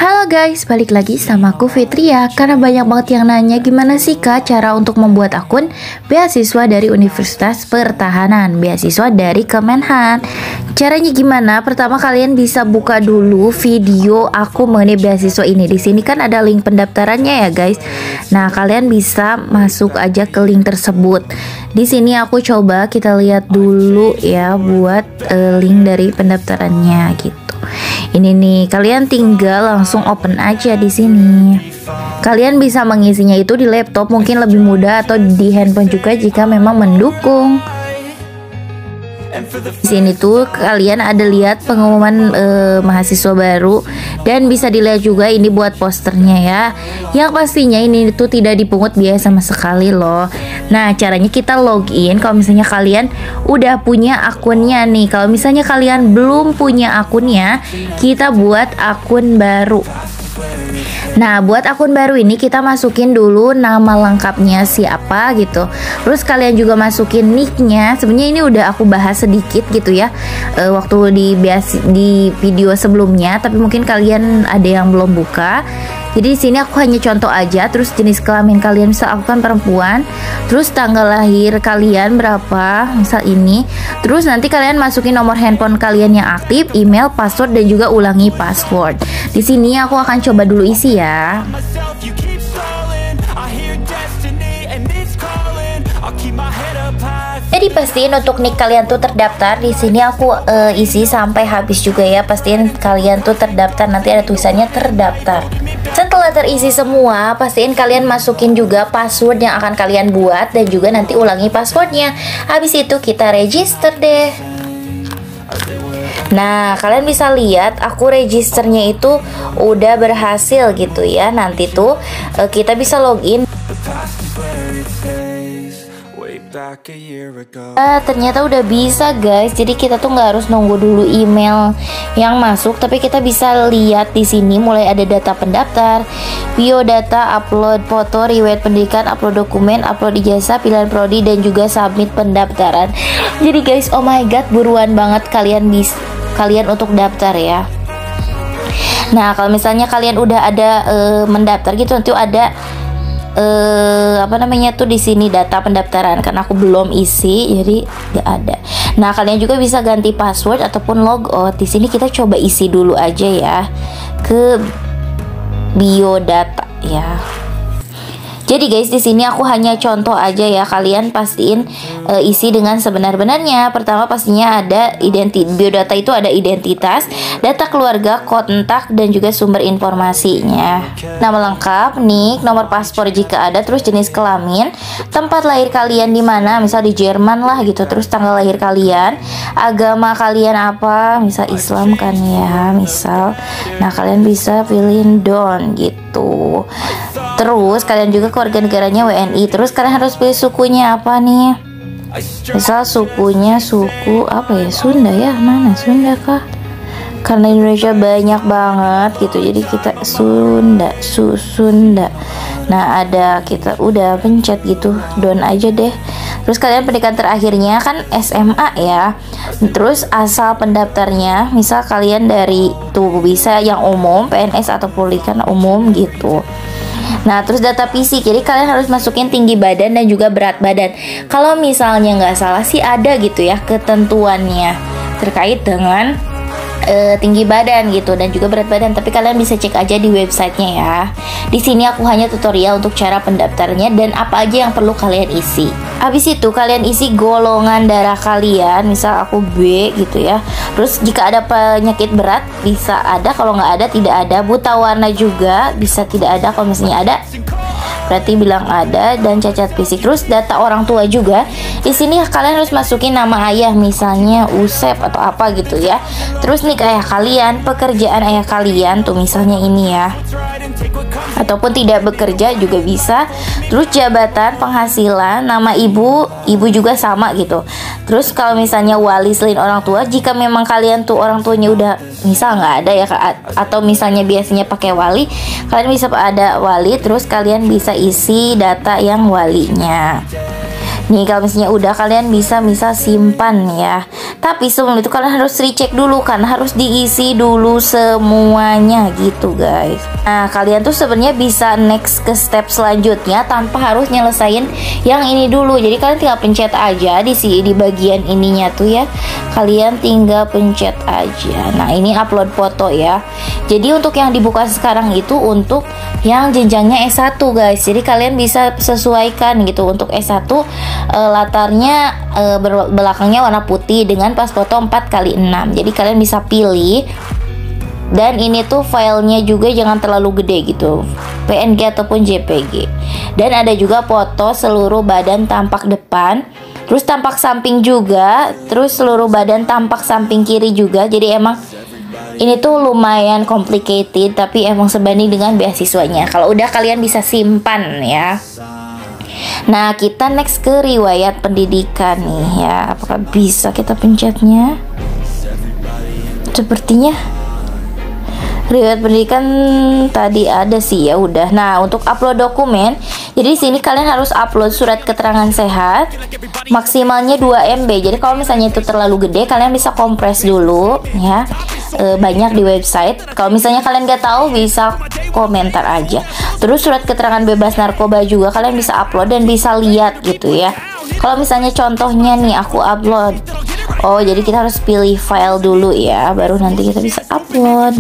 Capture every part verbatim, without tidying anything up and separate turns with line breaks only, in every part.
Halo guys, balik lagi sama aku Fitria. Karena banyak banget yang nanya gimana sih kak cara untuk membuat akun beasiswa dari Universitas Pertahanan, beasiswa dari Kemenhan. Caranya gimana? Pertama kalian bisa buka dulu video aku mengenai beasiswa ini. Di sini kan ada link pendaftarannya ya guys. Nah kalian bisa masuk aja ke link tersebut. Di sini aku coba kita lihat dulu ya buat uh, link dari pendaftarannya gitu. Ini nih, kalian tinggal langsung open aja di sini. Kalian bisa mengisinya itu di laptop, mungkin lebih mudah, atau di handphone juga jika memang mendukung. Di sini tuh kalian ada lihat pengumuman eh, mahasiswa baru, dan bisa dilihat juga ini buat posternya ya. Yang pastinya ini tuh tidak dipungut biaya sama sekali loh. Nah caranya kita login. Kalau misalnya kalian udah punya akunnya nih, kalau misalnya kalian belum punya akunnya, kita buat akun baru. Nah buat akun baru ini kita masukin dulu nama lengkapnya siapa gitu. Terus kalian juga masukin nicknya. Sebenarnya ini udah aku bahas sedikit gitu ya e, waktu di di video sebelumnya, tapi mungkin kalian ada yang belum buka. Jadi di sini aku hanya contoh aja. Terus jenis kelamin kalian, misal aku kan perempuan. Terus tanggal lahir kalian berapa, misal ini. Terus nanti kalian masukin nomor handphone kalian yang aktif, email, password, dan juga ulangi password. Di sini aku akan coba dulu isi ya. Jadi pastiin untuk nick kalian tuh terdaftar. Di sini aku uh, isi sampai habis juga ya. Pastiin kalian tuh terdaftar. Nanti ada tulisannya terdaftar. Setelah terisi semua, pastiin kalian masukin juga password yang akan kalian buat dan juga nanti ulangi passwordnya. Habis itu kita register deh. Nah kalian bisa lihat aku registernya itu udah berhasil gitu ya. Nanti tuh uh, kita bisa login. Ah, ternyata udah bisa guys. Jadi kita tuh nggak harus nunggu dulu email yang masuk, tapi kita bisa lihat di sini mulai ada data pendaftar, biodata, upload foto, riwayat pendidikan, upload dokumen, upload ijazah, pilihan prodi, dan juga submit pendaftaran. Jadi guys, oh my god, buruan banget kalian bisa kalian untuk daftar ya. Nah kalau misalnya kalian udah ada uh, mendaftar gitu, nanti ada Uh, apa namanya tuh di sini data pendaftaran. Karena aku belum isi jadi nggak ada. Nah kalian juga bisa ganti password ataupun logout. Di sini kita coba isi dulu aja ya ke biodata ya. Jadi guys di sini aku hanya contoh aja ya. Kalian pastiin uh, isi dengan sebenar-benarnya. Pertama pastinya ada identitas. Biodata itu ada identitas, data keluarga, kontak, dan juga sumber informasinya. Nama lengkap, nick, nomor paspor jika ada, terus jenis kelamin, tempat lahir kalian di mana, misal di Jerman lah gitu. Terus tanggal lahir kalian, agama kalian apa, misal Islam kan ya, misal. Nah kalian bisa pilih don gitu. Terus kalian juga keluarga negaranya W N I. Terus kalian harus pilih sukunya apa nih. Misal sukunya suku apa ya, Sunda ya, mana Sunda kah? Karena Indonesia banyak banget gitu, jadi kita Sunda, su Sunda. Nah ada kita udah pencet gitu, don aja deh. Terus kalian pendidikan terakhirnya kan S M A ya. Terus asal pendaftarnya, misal kalian dari tuh bisa yang umum, P N S atau pendidikan umum gitu. Nah terus data fisik, jadi kalian harus masukin tinggi badan dan juga berat badan. Kalau misalnya nggak salah sih ada gitu ya ketentuannya terkait dengan uh, tinggi badan gitu dan juga berat badan. Tapi kalian bisa cek aja di websitenya ya. Di sini aku hanya tutorial untuk cara pendaftarnya dan apa aja yang perlu kalian isi. Habis itu kalian isi golongan darah kalian, misal aku B gitu ya. Terus jika ada penyakit berat bisa ada, kalau nggak ada tidak ada. Buta warna juga bisa tidak ada, kalau misalnya ada berarti bilang ada. Dan cacat fisik. Terus data orang tua juga. Di sini kalian harus masukin nama ayah, misalnya Usep atau apa gitu ya. Terus nih ayah kalian, pekerjaan ayah kalian tuh misalnya ini ya, ataupun tidak bekerja juga bisa. Terus jabatan, penghasilan, nama ibu, ibu juga sama gitu. Terus kalau misalnya wali selain orang tua, jika memang kalian tuh orang tuanya udah misal nggak ada ya, atau misalnya biasanya pakai wali, kalian bisa ada wali. Terus kalian bisa isi data yang walinya. Nih kalau misalnya udah, kalian bisa misal simpan ya. Tapi sebelum itu kalian harus recheck dulu, karena harus diisi dulu semuanya gitu guys. Nah kalian tuh sebenarnya bisa next ke step selanjutnya tanpa harus nyelesain yang ini dulu. Jadi kalian tinggal pencet aja di sini, di bagian ininya tuh ya, kalian tinggal pencet aja. Nah ini upload foto ya. Jadi untuk yang dibuka sekarang itu untuk yang jenjangnya S satu guys. Jadi kalian bisa sesuaikan gitu. Untuk S satu e, latarnya e, belakangnya warna putih dengan pas foto empat kali enam. Jadi kalian bisa pilih. Dan ini tuh filenya juga jangan terlalu gede gitu, P N G ataupun J P G. Dan ada juga foto seluruh badan tampak depan, terus tampak samping juga, terus seluruh badan tampak samping kiri juga. Jadi emang ini tuh lumayan complicated, tapi emang sebanding dengan beasiswanya. Kalau udah kalian bisa simpan ya. Nah kita next ke riwayat pendidikan nih ya. Apakah bisa kita pencetnya? Sepertinya riwayat pendidikan tadi ada sih, ya udah. Nah untuk upload dokumen, jadi di sini kalian harus upload surat keterangan sehat maksimalnya dua M B. Jadi kalau misalnya itu terlalu gede, kalian bisa kompres dulu ya. E, banyak di website. Kalau misalnya kalian nggak tahu, bisa komentar aja. Terus surat keterangan bebas narkoba juga kalian bisa upload dan bisa lihat gitu ya. Kalau misalnya contohnya nih aku upload, oh jadi kita harus pilih file dulu ya, baru nanti kita bisa upload.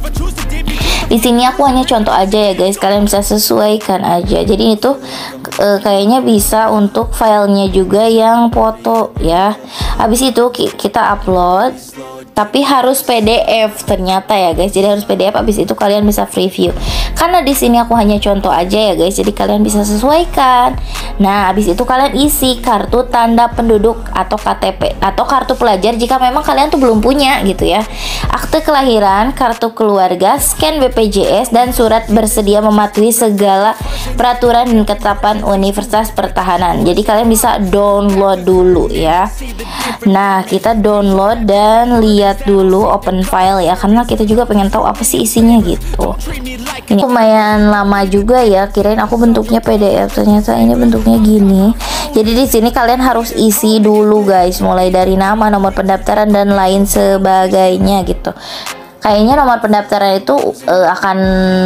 Di sini aku hanya contoh aja ya guys, kalian bisa sesuaikan aja. Jadi itu e, kayaknya bisa untuk filenya juga yang foto ya. Habis itu kita upload, tapi harus P D F ternyata ya guys. Jadi harus P D F. Habis itu kalian bisa preview. Karena di sini aku hanya contoh aja ya guys, jadi kalian bisa sesuaikan. Nah, habis itu kalian isi kartu tanda penduduk atau K T P atau kartu pelajar jika memang kalian tuh belum punya gitu ya. Akte kelahiran, kartu keluarga, scan B P J S dan surat bersedia mematuhi segala peraturan dan ketetapan Universitas Pertahanan. Jadi kalian bisa download dulu ya. Nah, kita download dan lihat dulu open file ya, karena kita juga pengen tahu apa sih isinya gitu. Ini lumayan lama juga ya, kirain aku bentuknya P D F, ternyata ini bentuknya gini. Jadi di sini kalian harus isi dulu guys, mulai dari nama, nomor pendaftaran dan lain sebagainya gitu. Kayaknya nomor pendaftaran itu uh, akan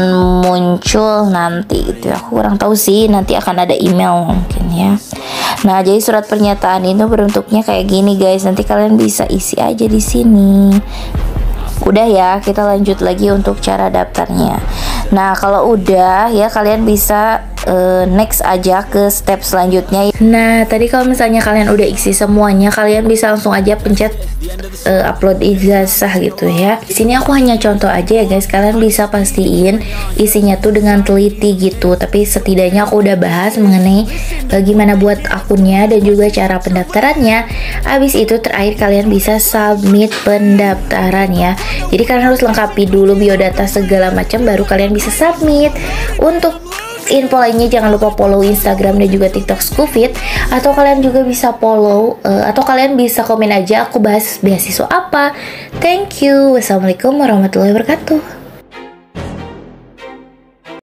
muncul nanti gitu ya. Aku kurang tahu sih, nanti akan ada email mungkin ya. Nah, jadi surat pernyataan itu bentuknya kayak gini guys. Nanti kalian bisa isi aja di sini. Udah ya, kita lanjut lagi untuk cara daftarnya. Nah, kalau udah ya kalian bisa uh, next aja ke step selanjutnya. Nah, tadi kalau misalnya kalian udah isi semuanya, kalian bisa langsung aja pencet uh, upload ijazah gitu ya. Di sini aku hanya contoh aja ya guys. Kalian bisa pastiin isinya tuh dengan teliti gitu. Tapi setidaknya aku udah bahas mengenai uh, gimana buat akunnya dan juga cara pendaftarannya. Habis itu terakhir kalian bisa submit pendaftaran ya. Jadi kalian harus lengkapi dulu biodata segala macam, baru kalian bisa submit. Untuk info lainnya jangan lupa follow Instagram dan juga TikTok Schoofit, atau kalian juga bisa follow uh, atau kalian bisa komen aja aku bahas beasiswa apa. Thank you. Wassalamualaikum warahmatullahi wabarakatuh.